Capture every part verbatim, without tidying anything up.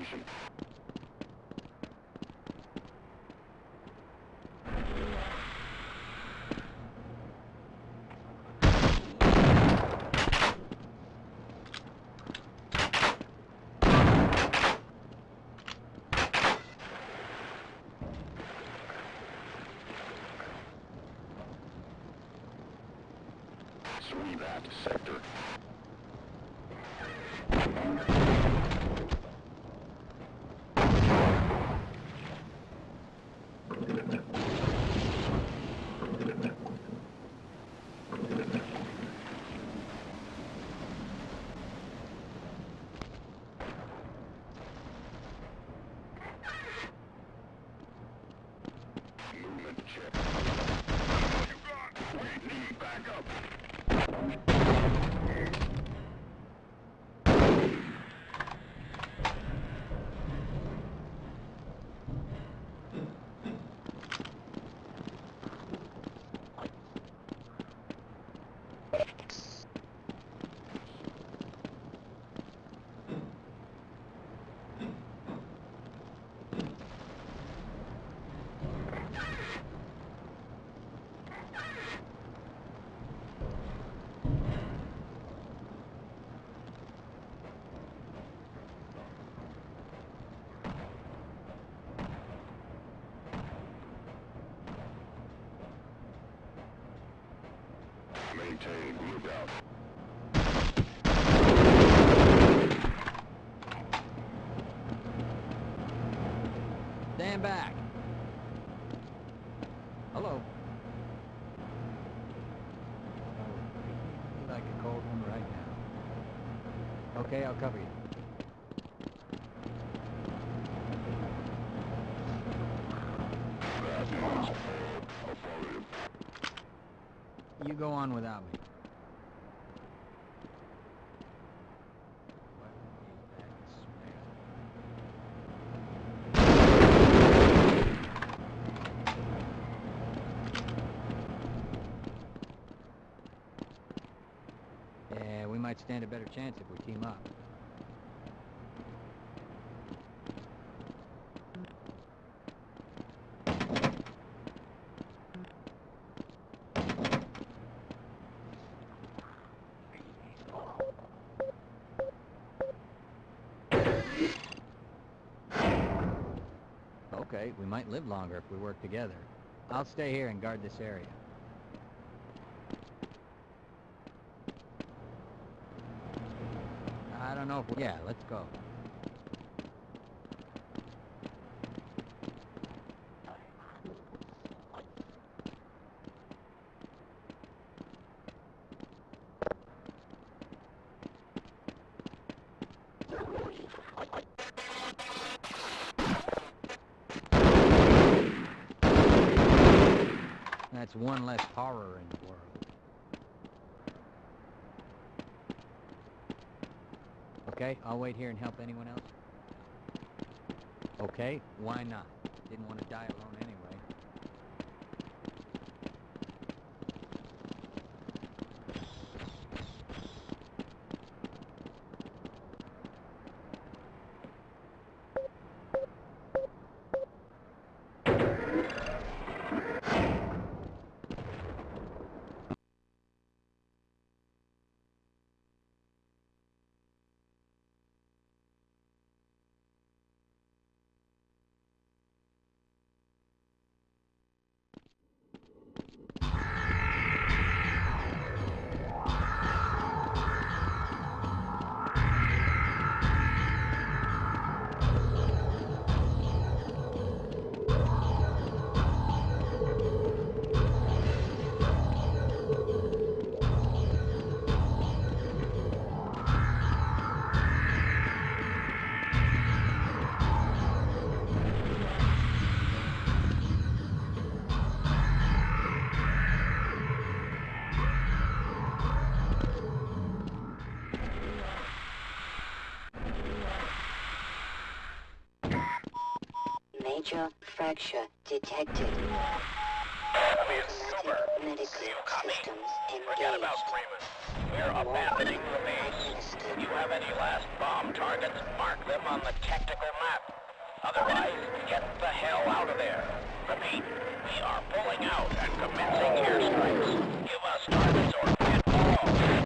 location. Swing that sector. Movement check. What you got? We need backup. Maintain, look out. Stand back. Hello. Oh, like a cold one right now. Okay, I'll cover you. Bad news. I'll follow you. You go on without me. Yeah, we might stand a better chance if we team up. Okay, we might live longer if we work together. I'll stay here and guard this area. I don't know if we... Yeah, let's go. That's one less horror in the world. Okay, I'll wait here and help anyone else. Okay, why not? Didn't want to die alone anyway. Major fracture detected. Enemy is super. Do you copy? Forget about Freeman. We're abandoning the base. If you have any last bomb targets, mark them on the tactical map. Otherwise, get the hell out of there. Repeat, we are pulling out and commencing airstrikes. Give us targets or get lost.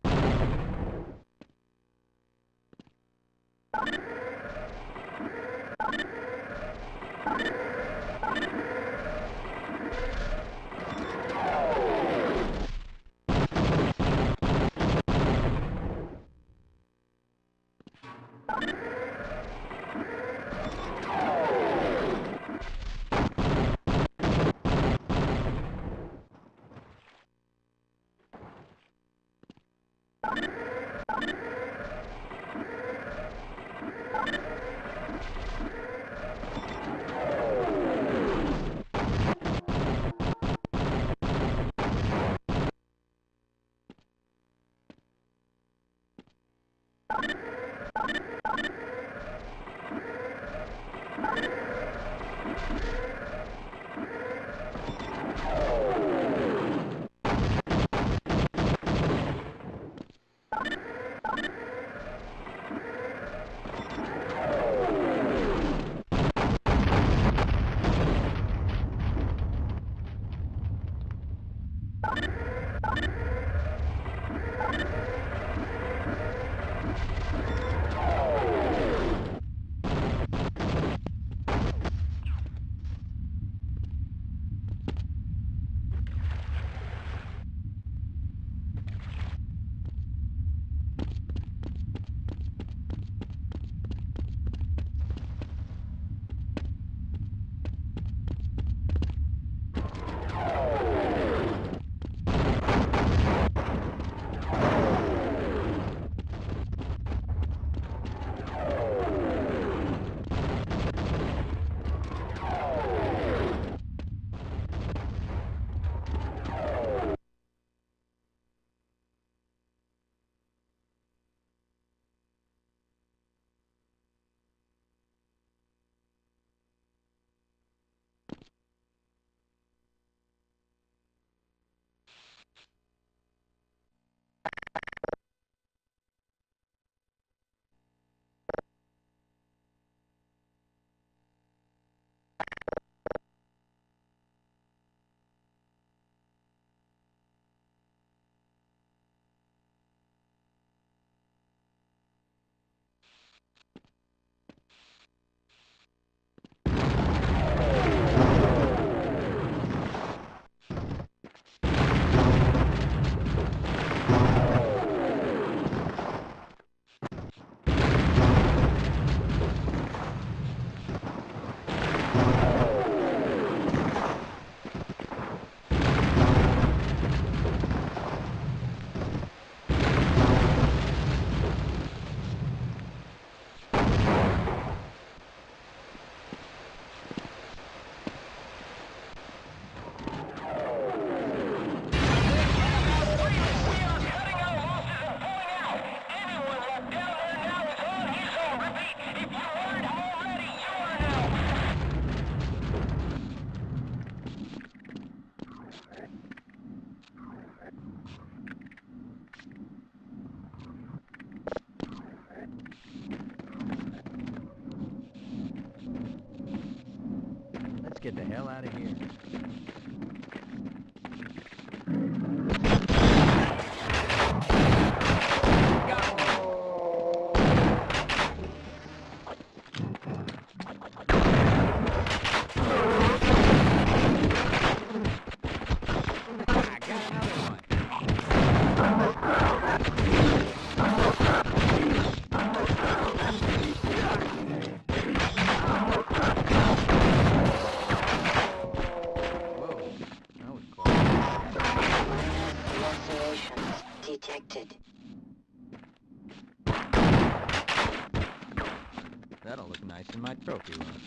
Let's get the hell out of here. Detected. That'll look nice in my trophy room.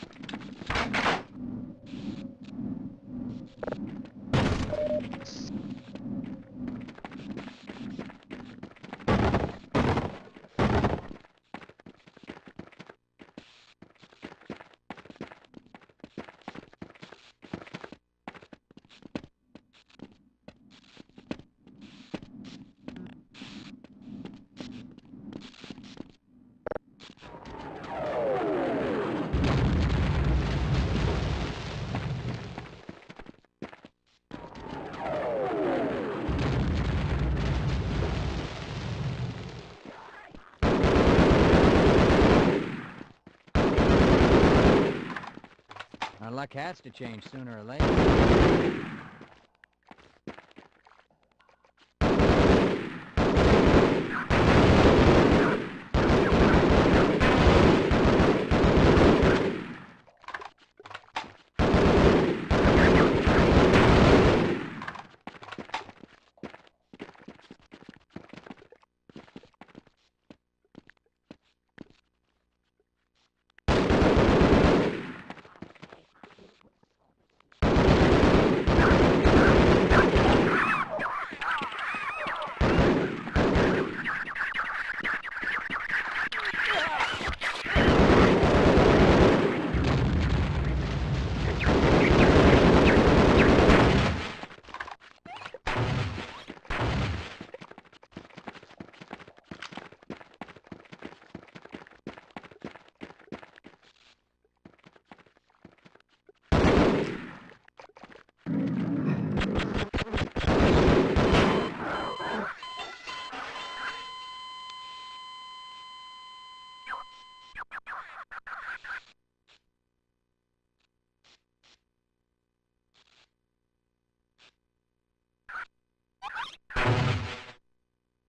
cats to change sooner or later.